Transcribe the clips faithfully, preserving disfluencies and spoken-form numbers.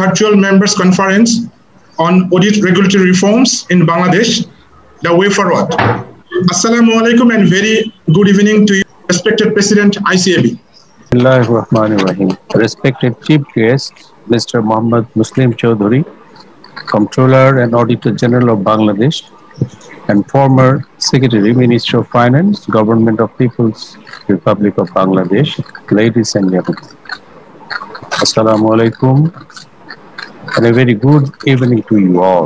virtual members conference on audit regulatory reforms in Bangladesh, the way forward. Assalamu alaikum and very good evening to you, respected President I C A B. Bismillahirrahmanirrahim. Respected Chief Guest, Mister Mohammad Muslim Chowdhury, Comptroller and Auditor General of Bangladesh, and former Secretary, Minister of Finance, Government of People's Republic of Bangladesh, ladies and gentlemen. Assalamu alaikum and a very good evening to you all.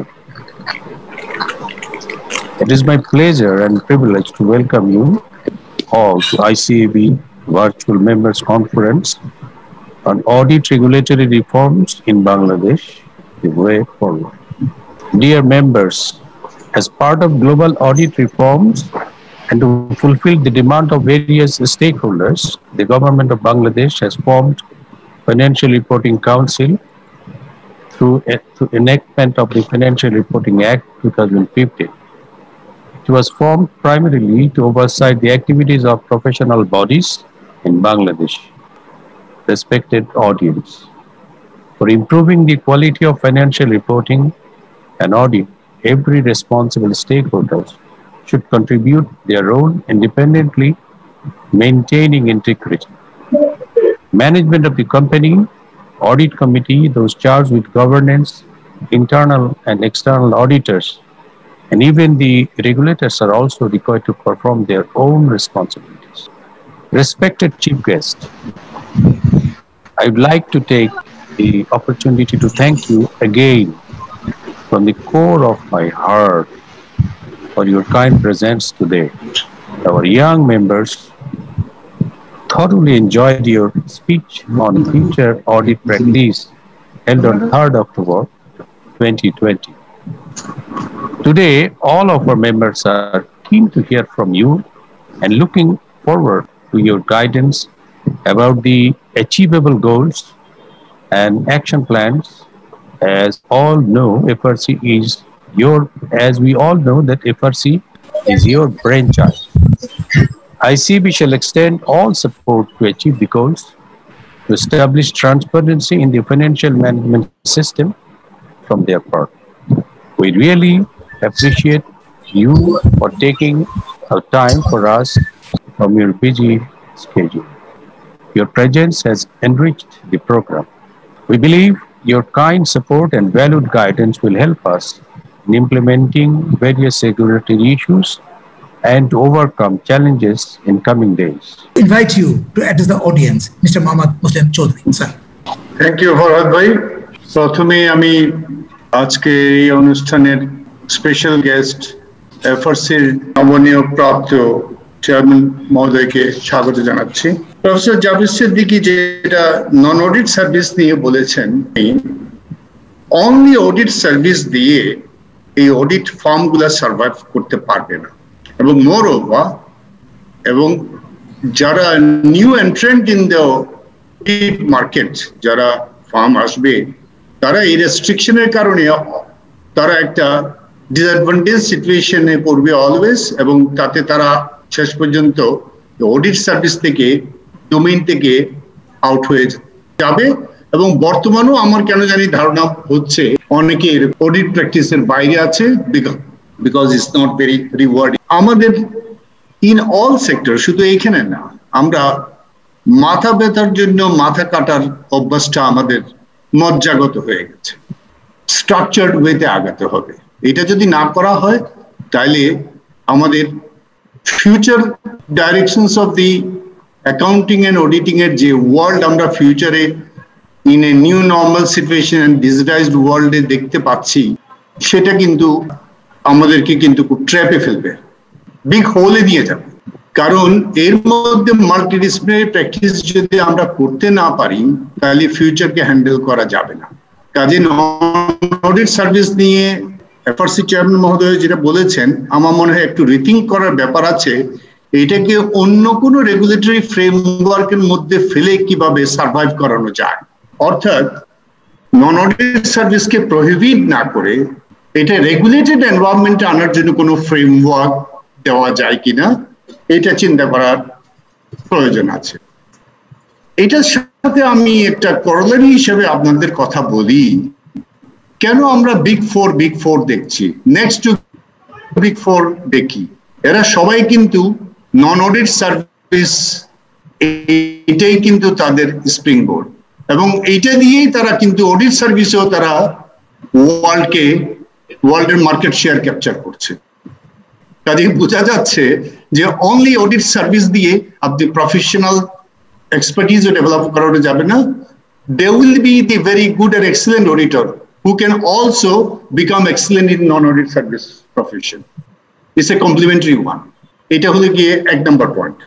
It is my pleasure and privilege to welcome you all to I C A B Virtual Members Conference on Audit Regulatory Reforms in Bangladesh, the way forward. Dear members, as part of global audit reforms and to fulfill the demand of various stakeholders, the government of Bangladesh has formed Financial Reporting Council through, through enactment of the Financial Reporting Act two thousand fifteen. It was formed primarily to oversight the activities of professional bodies in Bangladesh. Respected audience, for improving the quality of financial reporting and audit, every responsible stakeholder should contribute their own independently, maintaining integrity. Management of the company, audit committee, those charged with governance, internal and external auditors, and even the regulators are also required to perform their own responsibilities. Respected Chief Guest, I would like to take the opportunity to thank you again from the core of my heart for your kind presence today. Our young members thoroughly enjoyed your speech on future audit practice held on third October twenty twenty. Today, all of our members are keen to hear from you and looking forward to your guidance about the achievable goals and action plans. As all know, F R C is your, as we all know that F R C is your brainchild. I C A B shall extend all support to achieve the goals, to establish transparency in the financial management system from their part. We really appreciate you for taking our time for us from your busy schedule. Your presence has enriched the program. We believe your kind support and valued guidance will help us in implementing various regulatory issues and to overcome challenges in coming days. I invite you to address the audience, Mister Mohammad Muslim Chowdhury, sir. Thank you, Farhad bhai. প্রথমে আমি আজকে এই অনুষ্ঠানের special guest F R সির নবনিয়োগ প্রাপ্ত chairman মহোদয়কে স্বাগত জানাচ্ছি। প্রফেসর জাবির সিদ্দিকী যেটা নন অডিট সার্ভিস নিয়ে বলেছেন, অনলি অডিট সার্ভিস দিয়ে এই অডিট ফার্মগুলা সার্ভাইভ করতে পারবে না, এবং মোর ওভার এবং যারা new entrant in the audit market, যারা ফার্ম আসবে, তারা এই রেস্ট্রিকশনের কারণে তারা একটা ডিসঅ্যাডভান্টেজ সিচুয়েশনে পড়বে অলওয়েজ, এবং তাতে তারা শেষ পর্যন্ত অডিট সার্ভিস থেকে ডোমেইন থেকে আউট হয়ে যাবে। এবং বর্তমানেও আমার কেন জানি ধারণা হচ্ছে অনেকে অডিট প্র্যাকটিসের বাইরে আছে, because it's not very rewarding. আমাদের ইন অল সেক্টর, শুধু এইখানে না, আমরা মাথা ব্যথার জন্য মাথা কাটার অভ্যাসটা আমাদের মজ্জাগত হয়ে গেছে। স্ট্রাকচার্ড ওয়েতে আগাতে হবে। এটা যদি না করা হয় তাহলে আমাদের future directions of the accounting and auditing এর যে ওয়ার্ল্ড আমরা ফিউচারে in a new normal situation and digitized ওয়ার্ল্ডে দেখতে পাচ্ছি, সেটা কিন্তু আমাদেরকে কিন্তু খুব ট্র্যাপে ফেলবে, বিগ হোলে নিয়ে যাবে। কারণ এর মধ্যে মাল্টিডিসিপ্লিনারি প্র্যাকটিস যদি আমরা করতে না পারি তাহলে ফিউচারকে হ্যান্ডেল করা যাবে না। কাজে অডিট সার্ভিস নিয়ে এফ আর সি চেয়ারম্যান মহোদয় যেটা বলেছেন, আমার মনে হয় একটু রিথিঙ্ক করার ব্যাপার আছে। এটাকে অন্য কোনো রেগুলেটরি ফ্রেমওয়ার্কের মধ্যে ফেলে কিভাবে সার্ভাইভ করানো যায়, অর্থাৎ নন অডিট সার্ভিসকে প্রহিবিট না করে এটা রেগুলেটেড এনভায়রনমেন্টে আনার জন্য কোনো ফ্রেমওয়ার্ক দেওয়া যায় কিনা, এটা চিন্তা করার প্রয়োজন আছে। এটার সাথে আমি একটা করলারি হিসেবে আপনাদের কথা বলি, কেন আমরা বিগ ফোর বিগ ফোর দেখছি, নেক্সট টু বিগ ফোর দেখি, এরা সবাই কিন্তু নন অডিট সার্ভিস, এটাই কিন্তু তাদের স্প্রিং বোর্ড, এবং এইটা দিয়েই তারা কিন্তু অডিট সার্ভিসেও তারা ওয়ার্ল্ডকে ওয়ার্ল্ডের মার্কেট শেয়ার ক্যাপচার করছে। কাজে বোঝা যাচ্ছে যে অনলি অডিট সার্ভিস দিয়ে আপনি প্রফেশনাল এক্সপার্টিজও ডেভেলপ করানো যাবে না। They will be the very good and excellent auditor who can also become excellent in non-audit service profession. It's a complementary one. এটা হলো গিয়ে এক নম্বর পয়েন্ট।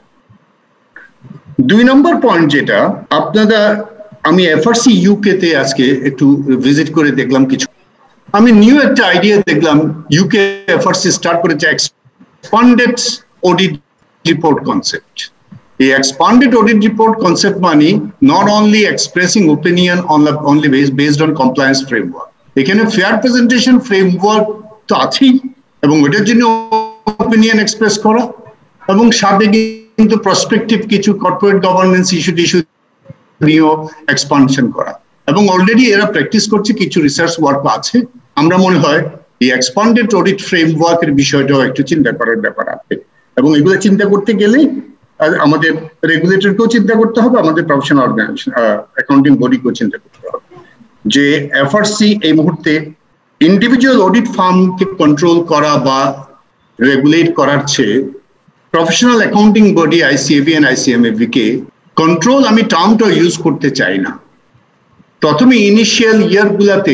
দুই নম্বর পয়েন্ট যেটা আপনারা, আমি এফআরসি ইউকে তে আজকে একটু ভিজিট করে দেখলাম কিছু, আমি নিউ একটা আইডিয়া দেখলাম, ইউকে এফআরসি স্টার্ট করেছে এক্সপান্ডেড অডিট রিপোর্ট কনসেপ্ট। এই এক্সপান্ডেড অডিট রিপোর্ট কনসেপ্ট মানে not only expressing opinion on only based on compliance framework, এখানে ফেয়ার প্রেজেন্টেশন ফ্রেমওয়ার্ক তো আছেই, এবং ওটার জন্য ওপিনিয়ন এক্সপ্রেস করা, এবং সাথে কিন্তু প্রসপেক্টিভ কিছু কর্পোরেট গভর্নেন্স ইস্যু টিস্যু নিয়েও এক্সপানশন করা, এবং অলরেডি এরা প্র্যাকটিস করছে, কিছু রিসার্চ ওয়ার্ক আছে। আমরা মনে হয় এই এক্সপান্ডেড অডিট ফ্রেমওয়ার্কের বিষয়টাও একটু চিন্তা করার ব্যাপার আছে, এবং এগুলো চিন্তা করতে গেলে আমাদের রেগুলেটরকেও চিন্তা করতে হবে, আমাদের প্রফেশনাল অর্গানাইজেশন অ্যাকাউন্টিং বডিকেও চিন্তা করতে হবে যে এফআরসি এই মুহূর্তে ইন্ডিভিজুয়াল অডিট ফার্মকে কন্ট্রোল করা বা রেগুলেট করার চেয়ে professional accounting body ICAB and ICMAB কে কন্ট্রোল, আমি টার্মটা ইউজ করতে চাই না, প্রথমে ইনিশিয়াল ইয়ার গুলাতে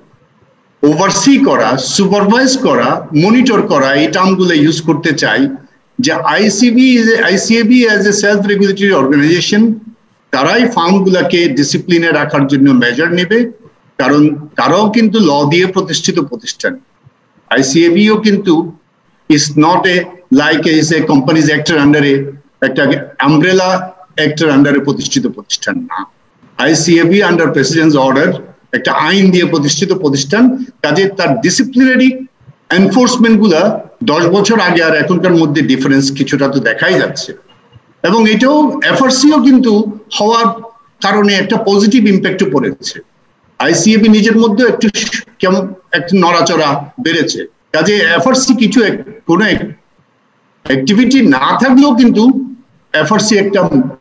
ওভারসি করা, সুপারভাইজ করা, মনিটর করা, এই টার্মগুলো ইউজ করতে চাই, যে ICB ICAB as a self regulatory organization তারাই ফার্মগুলোকে ডিসিপ্লিনে রাখার জন্য মেজার নেবে, কারণ তারাও কিন্তু ল দিয়ে প্রতিষ্ঠিত প্রতিষ্ঠান। আইসিএবিও কিন্তু is not a like is a companies অ্যাক্টের আন্ডারে, একটা আমব্রেলা অ্যাক্টের আন্ডারে প্রতিষ্ঠিত প্রতিষ্ঠান না। আইসিএবি আন্ডার প্রেসিডেন্টস অর্ডার একটা আইন দিয়ে প্রতিষ্ঠিত প্রতিষ্ঠান, কাজে তার ডিসিপ্লিনারি এনফোর্সমেন্ট গুলা দশ বছর আগে আর এখনকার মধ্যে ডিফারেন্স কিছুটা তো দেখাই যাচ্ছে, এবং এটাও এফআরসিও কিন্তু হওয়ার কারণে একটা পজিটিভ ইম্প্যাক্টও পড়েছে। আইসিএবি নিজের মধ্যে একটু কেমন একটা নড়াচড়া বেড়েছে, কাজে এফআরসি কিছু কোনো অ্যাক্টিভিটি না থাকলেও কিন্তু এফআরসি একটা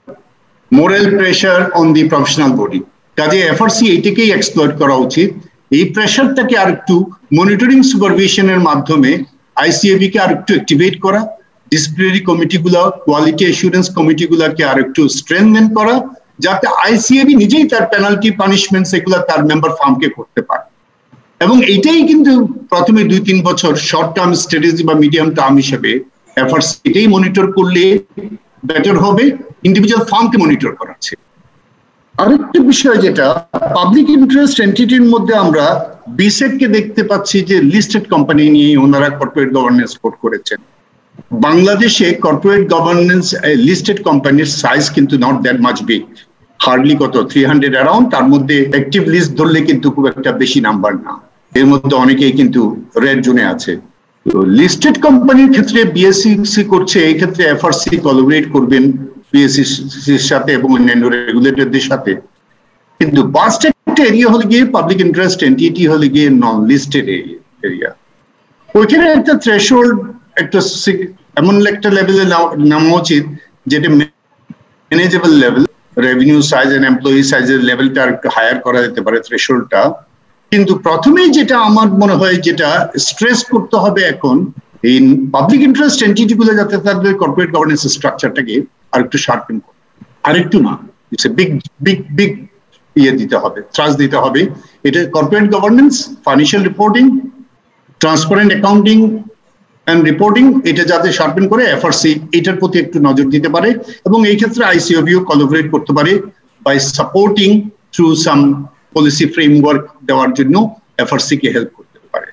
moral pressure on the professional body, কাজে এফআরসি এইটাকেই এক্সপ্লয়েট করা উচিত। এই প্রেশারটাকে আর একটু মনিটরিং সুপারভিশনের মাধ্যমে আইসিএবি কে আর একটু অ্যাক্টিভেট করা, ডিসিপ্লিনারি কমিটিগুলো, কোয়ালিটি অ্যাসুরেন্স কমিটিগুলোকে আর একটু স্ট্রেংথেন করা, যাতে আইসিএবি নিজেই তার পেনাল্টি পানিশমেন্ট এগুলো তার মেম্বার ফার্মকে করতে পারে। এবং এটাই কিন্তু প্রথমে দুই তিন বছর শর্ট টার্ম স্ট্র্যাটেজি বা মিডিয়াম টার্ম হিসেবে এফআরসি এটাই মনিটর করলে বেটার হবে, ইন্ডিভিজুয়াল ফার্মকে মনিটর করাচ্ছে। আরেকটা বিষয় যেটা পাবলিক ইন্টারেস্ট এন্টিটির মধ্যে আমরা বিসেককে দেখতে পাচ্ছি যে লিস্টেড কোম্পানি নিয়ে ওনারা কর্পোরেট গভর্নেন্স কোড করেছেন। বাংলাদেশে কর্পোরেট গভর্নেন্স লিস্টেড কোম্পানির সাইজ কিন্তু not that much big, hardly কত থ্রি হান্ড্রেড অ্যারাউন্ড, তার মধ্যে অ্যাক্টিভ লিস্ট ধরলে কিন্তু খুব একটা বেশি নাম্বার না, এর মধ্যে অনেকেই কিন্তু রেড জোনে আছে। লিস্টেড কোম্পানির ক্ষেত্রে বিএসসি করছে, এই ক্ষেত্রে এফআরসি কোলাবরেট করবেন বিএসসির সাথে এবং অন্যান্য রেগুলেটরদের সাথে, কিন্তু বাস্ট একটা এরিয়া হলে গিয়ে পাবলিক ইন্টারেস্ট এন্টিটি হলে গিয়ে নন লিস্টেড এরিয়া, ওইখানে একটা থ্রেশহোল্ড একটা এমন একটা লেভেলে নামা উচিত যেটা manageable level, revenue size and employee সাইজের লেভেলটা আর একটু হায়ার করা যেতে পারে থ্রেশহোল্ডটা। কিন্তু প্রথমেই যেটা আমার মনে হয় যেটা স্ট্রেস করতে হবে এখন, এই পাবলিক ইন্টারেস্ট এন্টিটি গুলো যাতে তাদের কর্পোরেট গভর্নেন্স স্ট্রাকচারটাকে আর একটু শার্পেন করে, আর একটু না, it's a big big big ইয়ে দিতে হবে, থ্রাস্ট দিতে হবে। এটা corporate governance, financial reporting, transparent accounting and reporting, এটা যাতে শার্পেন করে এফআরসি এটার প্রতি একটু নজর দিতে পারে, এবং এই ক্ষেত্রে আইসিওবিও কোলাবরেট করতে পারে by supporting through some policy framework দেওয়ার জন্য এফআরসি কে হেল্প করতে পারে।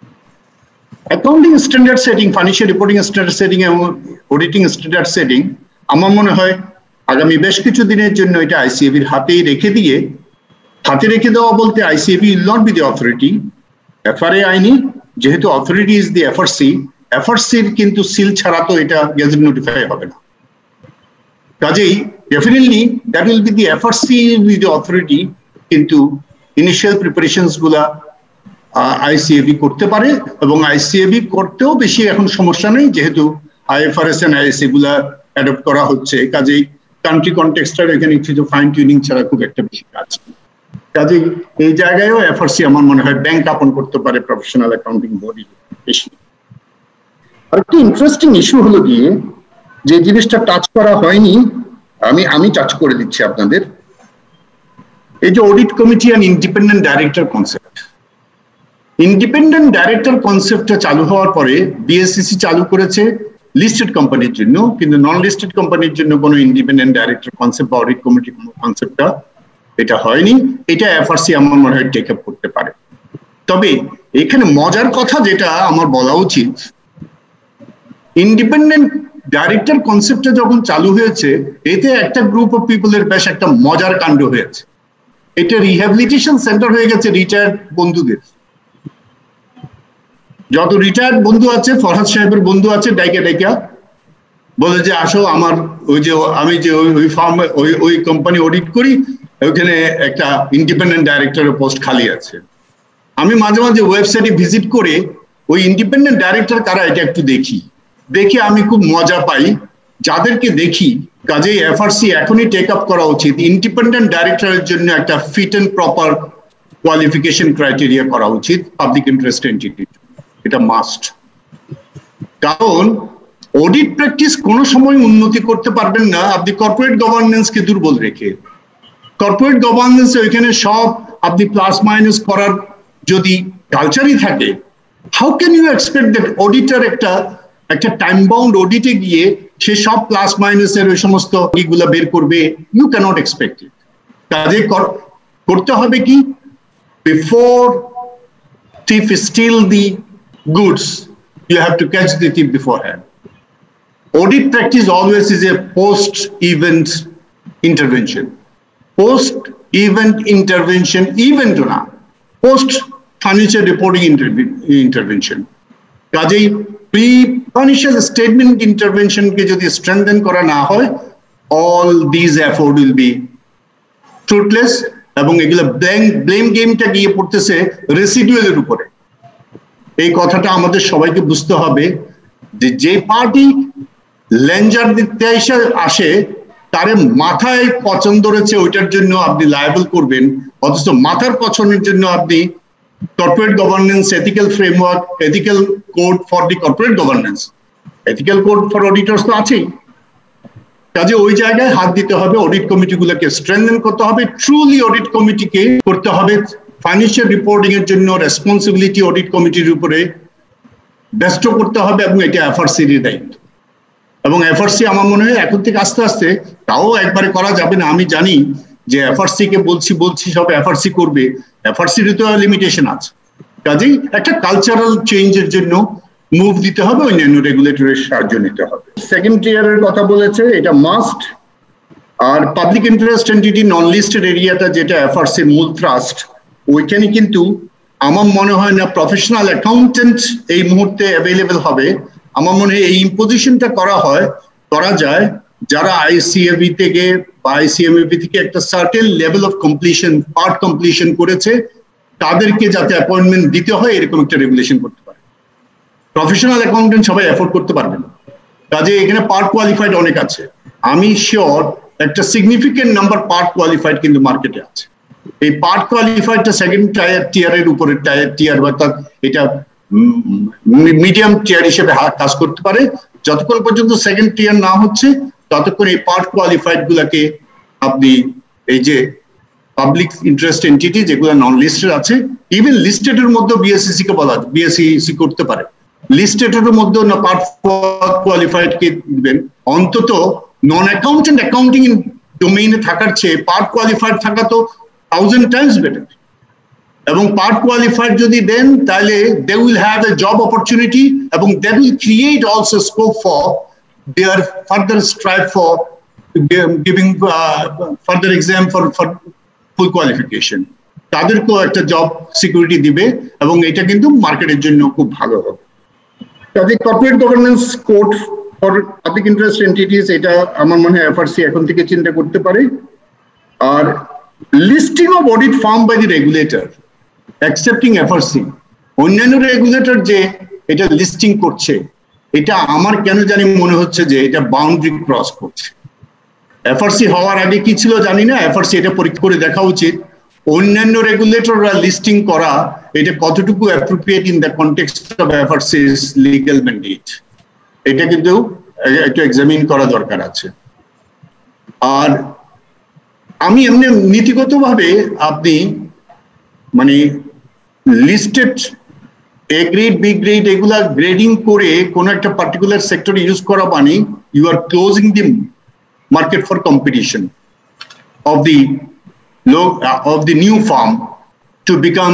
Accounting standard setting, financial reporting standard setting এবং অডিটিং স্ট্যান্ডার্ড সেটিং আমার মনে হয় আগামী বেশ কিছু দিনের জন্য এটা আইসিএবির হাতেই রেখে দিয়ে, হাতে রেখে দেওয়া বলতে ICAB will not be the authority, FRA আইনি যেহেতু অথরিটি ইজ দি এফআরসি, এফআরসির কিন্তু সিল ছাড়া তো এটা গেজেট নোটিফাই হবে না। কাজেই definitely that will be the FRC will the authority, কিন্তু ইনিশিয়াল প্রিপারেশনস গুলা আইসিএবি করতে পারে, এবং আইসিএবি করতেও বেশি এখন সমস্যা নেই, যেহেতু আইএফআরএস এন্ড আইএসএ গুলা অ্যাডপ্ট করা হচ্ছে। কাজেই কান্ট্রি কনটেক্সটার এখানে কিছু ফাইন টিউনিং ছাড়া খুব একটা বেশি কাজ নেই। কাজেই এই জায়গায়ও এফআরসি আমার মনে হয় ব্যাংক আপন করতে পারে প্রফেশনাল অ্যাকাউন্টিং বডি বেশি। আরেকটি ইন্টারেস্টিং ইস্যু হলো গিয়ে যে জিনিসটা টাচ করা হয়নি, আমি আমি টাচ করে দিচ্ছি আপনাদের, এই যে audit committee and independent director concept. Independent director কনসেপ্টটা চালু হওয়ার পরে বিএসসিসি চালু করেছে লিস্টেড কোম্পানির জন্য, কিন্তু নন লিস্টেড কোম্পানির জন্য কোনো ইন্ডিপেন্ডেন্ট ডাইরেক্টর কনসেপ্ট বা অডিট কমিটি কনসেপ্টটা এটা হয়নি। এটা এফআরসি আমার মনে হয় টেক আপ করতে পারে। তবে এখানে মজার কথা যেটা আমার বলা উচিত, ইন্ডিপেন্ডেন্ট ডাইরেক্টর কনসেপ্টটা যখন চালু হয়েছে, এতে একটা গ্রুপ অফ পিপলের বেশ একটা মজার কাণ্ড হয়েছে। এটা রিহ্যাবিলিটেশন সেন্টার হয়ে গেছে রিটায়ার্ড বন্ধুদের। যত রিটায়ার্ড বন্ধু আছে, ফরহাদ সাহেবের বন্ধু আছে, ডাইকা ডাইকা বলে যে আসো আমার ওই যে আমি যে ওই ফার্ম ওই ওই কোম্পানি অডিট করি, ওইখানে একটা ইন্ডিপেন্ডেন্ট ডাইরেক্টরের পোস্ট খালি আছে। আমি মাঝে মাঝে ওয়েবসাইটে ভিজিট করে ওই ইন্ডিপেন্ডেন্ট ডাইরেক্টর কারা এটা একটু দেখি, দেখে আমি খুব মজা পাই যাদেরকে দেখি। কাজেই এফআরসি এখনই টেক আপ করা উচিত, ইন্ডিপেন্ডেন্ট ডাইরেক্টরের জন্য একটা fit and proper qualification criteria করা উচিত পাবলিক ইন্টারেস্ট এন্টিটি। এটা মাস্ট। কারণ অডিট প্র্যাকটিস কোনো সময় উন্নতি করতে পারবেন না আপনি কর্পোরেট গভর্নেন্সকে দুর্বল রেখে। কর্পোরেট গভর্নেন্স ওইখানে সব আপনি প্লাস মাইনাস করার যদি কালচারই থাকে, how can you expect that auditor একটা একটা টাইম বাউন্ড অডিটে গিয়ে সে সব প্লাস মাইনাসের ওই সমস্ত ইগুলা বের করবে? You can't expect it. কাজে করতে হবে কি, before thief steal the goods, you have to catch the thief beforehand. Audit practice always is a post-event intervention. Post-event intervention, event na, post-financial reporting intervention. Kajei pre-financial statement intervention ke jodi strengthen kora na hoy, all these effort will be fruitless. এবং এগুলো blame blame গেমটা গিয়ে পড়তেছে রেসিডুয়ালের উপরে। এই কথাটা আমাদের সবাইকে বুঝতে হবে যে যে পার্টি লেঞ্জার দিতে আসে তারে মাথায় পছন্দ রয়েছে ওইটার জন্য আপনি লায়াবল করবেন, অথচ মাথার পছন্দের জন্য আপনি corporate governance, ethical framework, ethical code for the corporate governance, ethical code for auditors তো আছেই। কাজে ওই জায়গায় হাত দিতে হবে, অডিট কমিটিগুলোকে স্ট্রেংথেন করতে হবে, ট্রুলি অডিট কমিটিকে করতে হবে ফাইন্যান্সিয়াল রিপোর্টিং এর জন্য রেসপন্সিবিলিটি অডিট কমিটির উপরে ব্যস্ত করতে হবে, এবং এটা এফআরসির দায়িত্ব। এবং এফআরসি আমার মনে হয় এখন থেকে আস্তে আস্তে, তাও একবারে করা যাবে না, আমি জানি যে এফআরসি কে বলছি বলছি সব এফআরসি করবে, এফআরসির তো লিমিটেশন আছে। কাজেই একটা কালচারাল চেঞ্জের জন্য মুভ দিতে হবে, অন্যান্য রেগুলেটরের সাহায্য নিতে হবে। সেকেন্ড টিয়ারের কথা বলেছে, এটা মাস্ট। আর public interest entity non listed এরিয়াটা যেটা এফআরসির মূল ট্রাস্ট, ওইখানে কিন্তু আমার মনে হয় না প্রফেশনাল অ্যাকাউন্টেন্ট এই মুহূর্তে অ্যাভেলেবেল হবে। আমার মনে হয় এই ইম্পোজিশনটা করা হয় করা যায় যারা আইসিএবি থেকে বা আইসিএমএবি থেকে একটা certain level of completion, part completion করেছে, তাদেরকে যাতে অ্যাপয়েন্টমেন্ট দিতে হয় এরকম একটা রেগুলেশন করতে পারে। প্রফেশনাল অ্যাকাউন্টেন্ট সবাই অ্যাফোর্ড করতে পারবে না, কাজে এখানে পার্ট কোয়ালিফাইড অনেক আছে। আমি শিওর একটা সিগনিফিকেন্ট নাম্বার পার্ট কোয়ালিফাইড কিন্তু মার্কেটে আছে। এই পার্ট কোয়ালিফাইডটা সেকেন্ড টায়ার টিয়ারের উপরে টায়ার টিয়ার বা এটা মিডিয়াম টিয়ার হিসেবে কাজ করতে পারে। যতক্ষণ পর্যন্ত সেকেন্ড টিয়ার না হচ্ছে ততক্ষণ এই পার্ট কোয়ালিফাইড গুলাকে আপনি এই যে পাবলিক ইন্টারেস্ট এন্টিটি যেগুলো নন লিস্টেড আছে, ইভেন লিস্টেডের মধ্যে বিএসসিসি কে বলা বিএসসিসি করতে পারে, লিস্টেডের মধ্যে না পার্ট কোয়ালিফাইড কে দিবেন। অন্তত নন অ্যাকাউন্টেন্ট অ্যাকাউন্টিং ডোমেইনে থাকার চেয়ে পার্ট কোয়ালিফাইড থাকা তো থাউজেন্ড টাইমস বেটার। এবং পার্ট কোয়ালিফাইড যদি দেন তাহলে they will have a job opportunity, এবং they will create also scope for their further strive for giving further exam for for full qualification. তাদেরকেও একটা job security দিবে, এবং এটা কিন্তু মার্কেটের জন্য খুব ভালো হবে। কাজে corporate governance code for public interest entities এটা আমার মনে হয় এফআরসি এখন থেকে চিন্তা করতে পারে। আর listing of audit firm by the regulator accepting FRC, অন্যান্য রেগুলেটর যে এটা লিস্টিং করছে, এটা আমার কেন জানি মনে হচ্ছে যে এটা বাউন্ডারি ক্রস করছে। এফআরসি হওয়ার আগে কি ছিল জানি না, এফআরসি এটা পরীক্ষা করে দেখা উচিত অন্যান্য রেগুলেটররা লিস্টিং করা এটা কতটুকু appropriate in the context of FRC's legal mandate, এটা কিন্তু একটু এক্সামিন করা দরকার আছে। আর আমি এমনি নীতিগতভাবে আপনি মানে listed A grade B grade এগুলা গ্রেডিং করে কোন একটা পার্টিকুলার সেক্টর ইউজ করা মানে you are closing the market for competition of the low of the new firm to become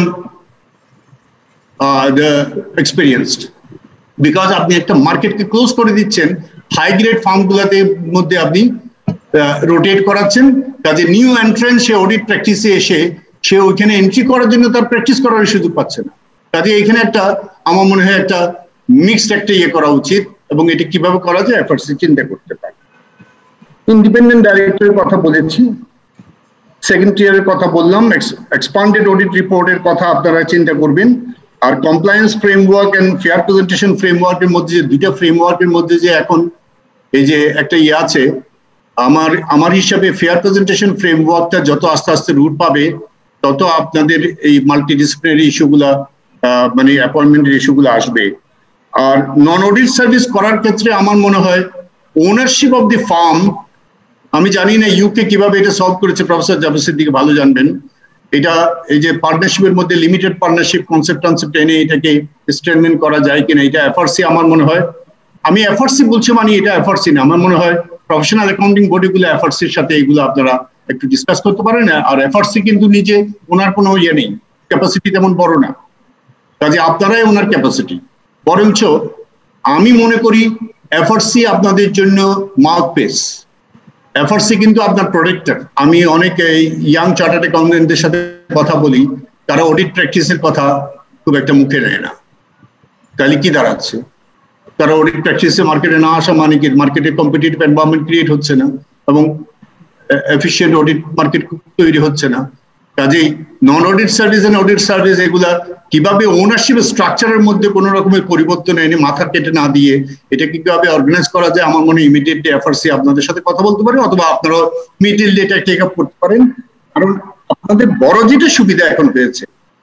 the experienced, because আপনি একটা মার্কেটকে ক্লোজ করে দিচ্ছেন, হাই গ্রেড ফার্ম গুলাতে মধ্যে আপনি রোটেট করাচ্ছেন, কাজে নিউ এন্ট্রেন্স সে অডিট প্র্যাকটিসে এসে সে ওইখানে এন্ট্রি করার জন্য তার প্র্যাকটিস করার সুযোগ পাচ্ছে না। কাজে এখানে একটা আমার মনে হয় একটা মিক্সড একটা ইয়ে করা উচিত, এবং এটা কিভাবে করা যায় এফআরসি চিন্তা করতে পারে। ইন্ডিপেন্ডেন্ট ডাইরেক্টরের কথা বলেছি, সেকেন্ড টিয়ারের কথা বললাম, এক্সপান্ডেড অডিট রিপোর্টের কথা আপনারা চিন্তা করবেন। আর compliance framework and fair presentation ফ্রেমওয়ার্কের মধ্যে যে দুইটা ফ্রেমওয়ার্কের মধ্যে যে এখন এই যে একটা ইয়ে আছে, আমার আমার হিসাবে ফেয়ার প্রেজেন্টেশন ফ্রেমওয়ার্কটা যত আস্তে আস্তে রুট পাবে তত আপনাদের এই মাল্টিডিসিপ্লিনারি ইস্যুগুলা মানে অ্যাপয়েন্টমেন্টের ইস্যুগুলো আসবে। আর নন অডিট সার্ভিস করার ক্ষেত্রে আমার মনে হয় ওনারশিপ অফ দি ফার্ম, আমি জানি না ইউকে কিভাবে এটা সলভ করেছে, প্রফেসর জাভেদ সিদ্দিকী ভালো জানবেন। এটা এই যে পার্টনারশিপের মধ্যে লিমিটেড পার্টনারশিপ কনসেপ্ট কনসেপ্ট এনে এটাকে স্ট্রেনথেন করা যায় কিনা, এটা এফআরসি আমার মনে হয়, আমি এফআরসি বলছি মানে এটা এফআরসি না, আমার মনে হয় প্রফেশনাল অ্যাকাউন্টিং বডিগুলো এফআরসির সাথে এগুলো আপনারা একটু ডিসকাস করতে পারেন। আর এফআরসি কিন্তু নিজে ওনার কোনো ইয়ে নেই, ক্যাপাসিটি তেমন বড় না, কাজে আপনারাই ওনার ক্যাপাসিটি। বরঞ্চ আমি মনে করি এফআরসি আপনাদের জন্য মাউথপিস, এফআরসি কিন্তু আপনার প্রোটেক্টর। আমি অনেক ইয়াং চার্টার্ড অ্যাকাউন্টেন্টদের সাথে কথা বলি, তারা অডিট প্র্যাকটিসের কথা খুব একটা মুখে নেয় না। তাহলে কি দাঁড়াচ্ছে, তারা অডিট প্র্যাকটিসে মার্কেটে না আসা মানে কি মার্কেটে কম্পিটিটিভ এনভায়রনমেন্ট ক্রিয়েট হচ্ছে না এবং এফিশিয়েন্ট অডিট মার্কেট তৈরি হচ্ছে না। কাজেই non audit service and audit service এগুলা কিভাবে ওনারশিপ স্ট্রাকচারের মধ্যে কোনো রকমের পরিবর্তন এনে মাথা কেটে না দিয়ে এটা কিভাবে অর্গানাইজ করা যায়, আমার মনে হয় ইমিডিয়েটলি এফআরসি আপনাদের সাথে কথা বলতে পারে, অথবা আপনারা ইমিডিয়েটলি এটা টেক আপ করতে পারেন। কারণ আপনাদের বড় যেটা সুবিধা এখন হয়েছে,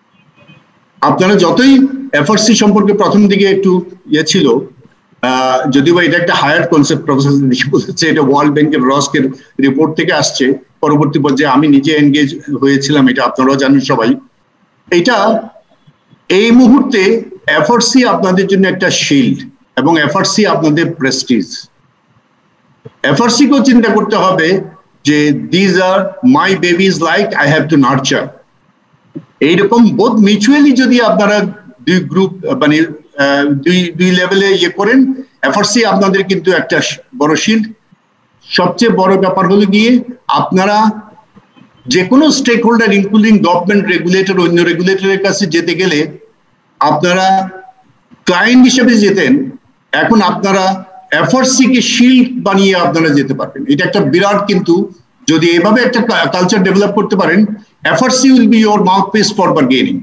আপনারা যতই এফআরসি সম্পর্কে প্রথম দিকে একটু ইয়ে ছিল, যদিও এটা একটা হায়ার কনসেপ্ট, প্রফেসর বলেছে এটা ওয়ার্ল্ড ব্যাংকের রস্কের রিপোর্ট থেকে আসছে, পরবর্তী পর্যায়ে আমি নিজে এনগেজ হয়েছিলাম, এটা আপনারাও জানেন সবাই। এটা এই মুহূর্তে এফআরসি আপনাদের জন্য একটা শিল্ড এবং এফআরসি আপনাদের প্রেস্টিজ। এফআরসি কেও চিন্তা করতে হবে যে these are my babies like I have to nurture. এইরকম বোধ মিউচুয়ালি যদি আপনারা দুই গ্রুপ মানে দুই দুই লেভেলে ইয়ে করেন, এফআরসি আপনাদের কিন্তু একটা বড় শিল্ড। সবচেয়ে বড় ব্যাপার হলো গিয়ে আপনারা যে কোনো stakeholder including government, regulator, অন্য রেগুলেটরের কাছে যেতে গেলে আপনারা ক্লায়েন্ট হিসেবে যেতেন, এখন আপনারা এফআরসি কে শিল্ড বানিয়ে আপনারা যেতে পারবেন। এটা একটা বিরাট, কিন্তু যদি এভাবে একটা কালচার ডেভেলপ করতে পারেন, FRC will be your mouthpiece for bargaining,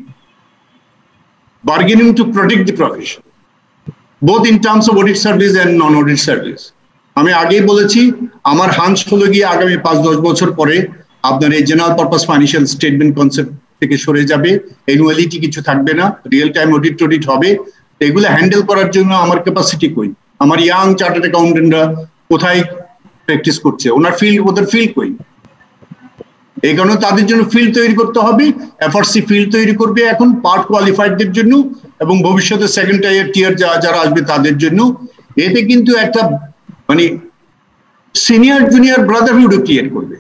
bargaining to protect the profession both in terms of audit service and non audit service. আমি আগেই বলেছি আমার হাঞ্চ হলো গিয়ে আগামী পাঁচ দশ বছর পরে আপনার এই general purpose financial statement concept থেকে সরে যাবে, অ্যানুয়ালিটি কিছু থাকবে না, রিয়েল টাইম অডিট টডিট হবে। এগুলো হ্যান্ডেল করার জন্য আমার ক্যাপাসিটি কই, আমার ইয়াং চার্টার্ড অ্যাকাউন্টেন্টরা কোথায় প্র্যাকটিস করছে, ওনার ফিল্ড, ওদের ফিল্ড কই। এই কারণে তাদের জন্য ফিল্ড তৈরি করতে হবে, এফআরসি ফিল্ড তৈরি করবে এখন পার্ট কোয়ালিফাইডদের জন্য এবং ভবিষ্যতে সেকেন্ড টায়ার টিয়ার যারা আসবে তাদের জন্য। এতে কিন্তু একটা মানে সিনিয়র জুনিয়র ব্রাদারহুড ক্রিয়েট করবে।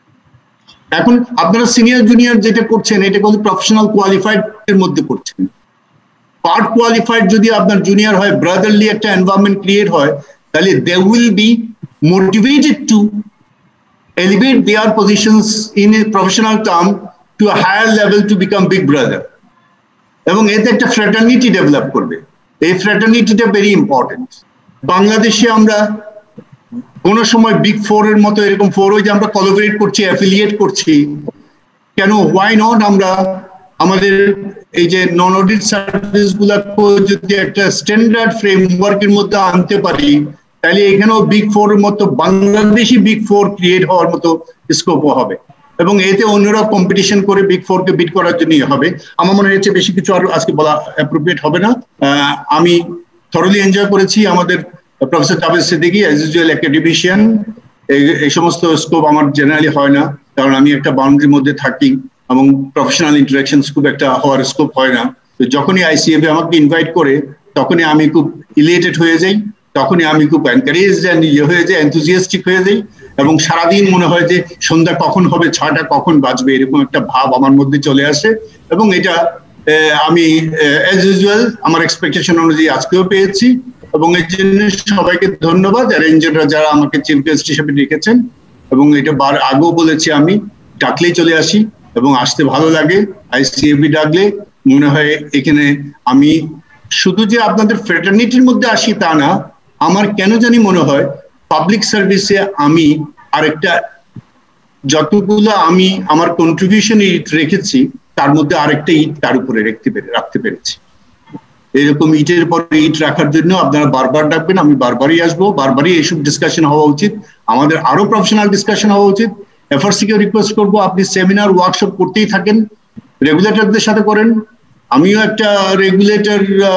এখন আপনারা সিনিয়র জুনিয়র যেটা করছেন এটা কিন্তু প্রফেশনাল কোয়ালিফাইড এর মধ্যে করছেন। পার্ট কোয়ালিফাইড যদি আপনার জুনিয়র হয়, ব্রাদারলি একটা এনভায়রনমেন্ট ক্রিয়েট হয়, তাহলে they will be motivated to elevate their positions in a professional term to a higher level to become big brother, এবং এতে একটা ফ্র্যাটার্নিটি ডেভেলপ করবে। এই ফ্র্যাটার্নিটিটা ভেরি ইম্পর্টেন্ট। বাংলাদেশে আমরা কোন সময় বিগ ফোর এর মতো এরকম ফোর ওই যে আমরা কোলাবরেট করছি, অ্যাফিলিয়েট করছি, কেন হোয়াই নট আমরা আমাদের এই যে নন অডিট সার্ভিস গুলাকে যদি একটা স্ট্যান্ডার্ড ফ্রেমওয়ার্কের মধ্যে আনতে পারি, তাহলে এখানেও বিগ ফোর এর মতো বাংলাদেশি বিগ ফোর ক্রিয়েট হওয়ার মতো স্কোপও হবে, এবং এতে অন্যরা কম্পিটিশন করে বিগ ফোর কে বিট করার জন্যই হবে। আমার মনে হচ্ছে বেশি কিছু আর আজকে বলা অ্যাপ্রোপ্রিয়েট হবে না। আমি থরলি এনজয় করেছি আমাদের professor Javed Siddiqui as usual academician. এই সমস্ত স্কোপ আমার জেনারেলি হয় না, কারণ আমি একটা বাউন্ডারির মধ্যে থাকি এবং প্রফেশনাল ইন্টারাকশন খুব একটা হওয়ার স্কোপ হয় না। তো যখনই আইসিএফ আমাকে ইনভাইট করে তখনই আমি খুব ইলিয়েটেড হয়ে যাই, তখনই আমি খুব এনকারেজ ইয়ে হয়ে যাই, এনথুজিয়াস্টিক হয়ে যাই, এবং সারাদিন মনে হয় যে সন্ধ্যা কখন হবে, ছয়টা কখন বাজবে, এরকম একটা ভাব আমার মধ্যে চলে আসে। এবং এটা আমি অ্যাজ ইউজুয়াল আমার এক্সপেকটেশন অনুযায়ী আজকেও পেয়েছি, এবং এই জন্য সবাইকে ধন্যবাদ অ্যারেঞ্জাররা যারা আমাকে চিফ গেস্ট হিসেবে ডেকেছেন। এবং এটা বার আগেও বলেছি, আমি ডাকলেই চলে আসি এবং আসতে ভালো লাগে। আইসিএবি ডাকলে মনে হয় এখানে আমি শুধু যে আপনাদের ফ্রেটার্নিটির মধ্যে আসি তা না, আমার কেন জানি মনে হয় পাবলিক সার্ভিসে আমি আরেকটা যতগুলো আমি আমার কন্ট্রিবিউশন ইট রেখেছি তার মধ্যে আরেকটা ইট তার উপরে রাখতে পেরে রাখতে পেরেছি। এরকম ইটের পরে ইট রাখার জন্য আপনারা বারবার ডাকবেন, আমি বারবারই আসবো, বারবারই এইসব ডিসকাশন হওয়া উচিত, আমাদের আরো প্রফেশনাল ডিসকাশন হওয়া উচিত। এফআরসিকে রিকোয়েস্ট করবো আপনি সেমিনার ওয়ার্কশপ করতেই থাকেন, রেগুলেটরদের সাথে করেন। আমিও একটা রেগুলেটর,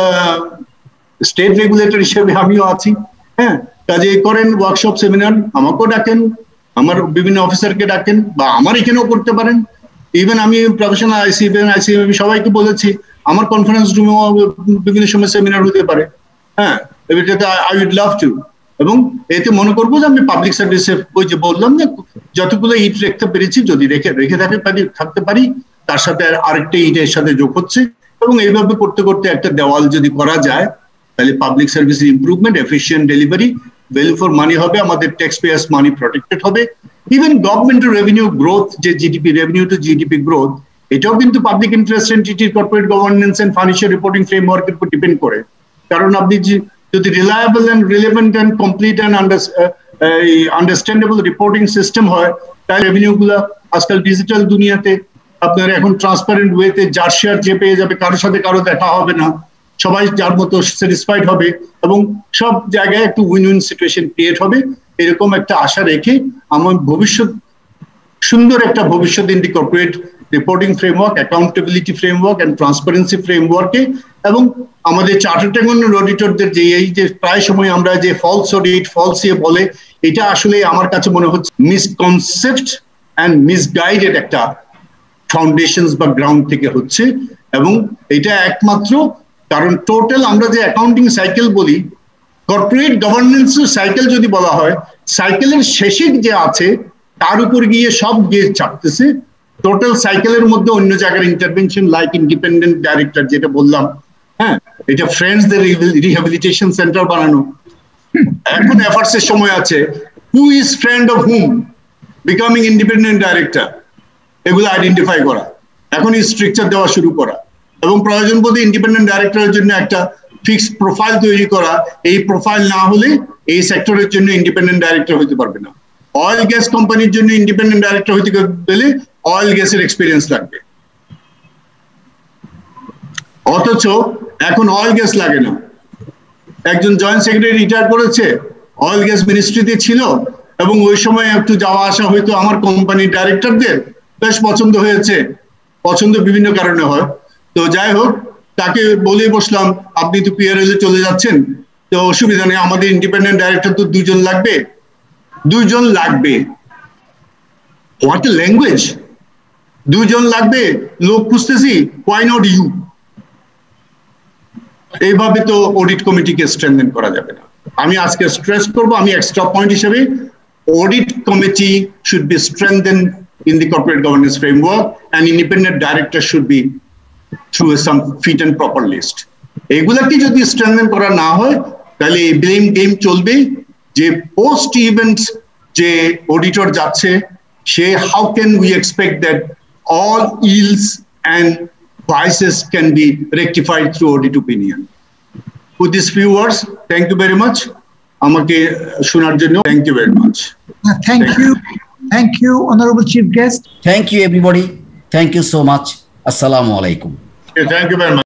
স্টেট রেগুলেটর হিসেবে আমিও আছি, হ্যাঁ, কাজে করেন ওয়ার্কশপ সেমিনার, আমাকেও ডাকেন, আমার বিভিন্ন অফিসারকে ডাকেন, বা আমার এখানেও করতে পারেন। ইভেন আমি প্রফেশনাল আইসিএফ আইসিএফ সবাইকে বলেছি আমার কনফারেন্স রুমেও বিভিন্ন সময় সেমিনার হতে পারে, হ্যাঁ, এটাতে আই উড লাভ টু। এবং এতে মনে করবো যে আমি পাবলিক সার্ভিসে ওই যে বললাম যে যতগুলো ইট রাখতে পেরেছি, যদি রেখে রেখে থাকতে পারি থাকতে পারি তার সাথে আরেকটা ইটের সাথে যোগ হচ্ছে, এবং এইভাবে করতে করতে একটা দেওয়াল যদি করা যায় তাহলে পাবলিক সার্ভিসের improvement, efficient delivery, value for money হবে, আমাদের ট্যাক্স পেয়ার্স মানি প্রটেক্টেড হবে। ইভেন গভর্নমেন্টের রেভিনিউ গ্রোথ, যে GDP revenue to GDP growth, এটাও কিন্তু পাবলিক ইন্টারেস্ট এন্টিটির corporate governance and financial reporting ফ্রেমওয়ার্কের উপর ডিপেন্ড করে। কারণ আপনি যদি reliable and relevant and complete and understandable reporting system হয়, তাই রেভিনিউ গুলা আজকাল ডিজিটাল দুনিয়াতে আপনার এখন ট্রান্সপারেন্ট ওয়েতে যার শেয়ার যে পেয়ে যাবে, কারোর সাথে কারো দেখা হবে না, সবাই যার মতো স্যাটিসফাইড হবে, এবং সব জায়গায় একটু উইন উইন সিচুয়েশন ক্রিয়েট হবে। এরকম একটা আশা রেখে আমার ভবিষ্যৎ সুন্দর একটা ভবিষ্যৎ in the corporate reporting framework, accountability framework and transparency ফ্রেমওয়ার্কে, এবং আমাদের চার্টার্ড অ্যাকাউন্টেন্ট অডিটরদের যে এই যে প্রায় সময় আমরা যে ফলস অডিট ফলস ইয়ে বলে, এটা আসলে আমার কাছে মনে হচ্ছে মিসকনসেপ্ট অ্যান্ড মিসগাইডেড একটা ফাউন্ডেশনস বা গ্রাউন্ড থেকে হচ্ছে। এবং এটা একমাত্র কারণ টোটাল আমরা যে অ্যাকাউন্টিং সাইকেল বলি, কর্পোরেট গভর্নেন্স সাইকেল যদি বলা হয়, সাইকেলের শেষে যে আছে তার উপর গিয়ে সব গিয়ে চাপতেছে। টোটাল সাইকেলের মধ্যে অন্য জায়গার ইন্টারভেনশন, লাইক ইন্ডিপেন্ডেন্ট ডাইরেক্টর যেটা বললাম, হ্যাঁ, এটা ফ্রেন্ডসদের রিহ্যাবিলিটেশন সেন্টার বানানো। এখন এফার্টস এর সময় আছে, who is friend of whom, becoming independent director, এগুলো আইডেন্টিফাই করা, এখনই স্ট্রাকচার দেওয়া শুরু করা, এবং প্রয়োজন বোধে ইন্ডিপেন্ডেন্ট ডাইরেক্টরের জন্য একটা ফিক্সড প্রোফাইল তৈরি করা। এই প্রোফাইল না হলে এই সেক্টরের জন্য ইন্ডিপেন্ডেন্ট ডাইরেক্টর হতে পারবে না। অয়েল গ্যাস কোম্পানির জন্য ইন্ডিপেন্ডেন্ট ডাইরেক্টর হতে গেলে অয়েল গ্যাসের এক্সপিরিয়েন্স লাগবে, অথচ এখন অয়েল গ্যাস লাগে না। একজন জয়েন্ট সেক্রেটারি রিটায়ার করেছে, অয়েল গ্যাস মিনিস্ট্রিতে ছিল, এবং ওই সময় একটু যাওয়া আসা হয়তো আমার কোম্পানির ডাইরেক্টরদের বেশ পছন্দ হয়েছে, পছন্দ বিভিন্ন কারণে হয়। তো যাই হোক, তাকে বলে বসলাম আপনি তো পিআরএল এ চলে যাচ্ছেন, তো অসুবিধা নেই, আমাদের ইন্ডিপেন্ডেন্ট ডাইরেক্টর তো দুইজন লাগবে, দুইজন লাগবে। হোয়াট এ ল্যাঙ্গুয়েজ, দুইজন লাগবে, লোক খুঁজতেছি, হোয়াই নট ইউ? এইভাবে তো অডিট কমিটিকে স্ট্রেংথেন করা যাবে না। আমি আজকে স্ট্রেস করব, আমি এক্সট্রা পয়েন্ট হিসেবে, audit committee should be strengthen in the corporate governance framework, and independent director should be through some fit and proper list. এগুলাকে যদি স্ট্রেংথেন করা না হয় তাহলে এই ব্লেম গেম চলবে, যে পোস্ট ইভেন্ট যে অডিটর যাচ্ছে সে how can we expect that all ills and vices can be rectified through audit opinion. With these few words, thank you very much. আমাকে শোনার জন্য thank you very much Thank you. Thank you, Honorable Chief Guest. Thank you, everybody. Thank you so much. Assalamu alaikum. Thank you very much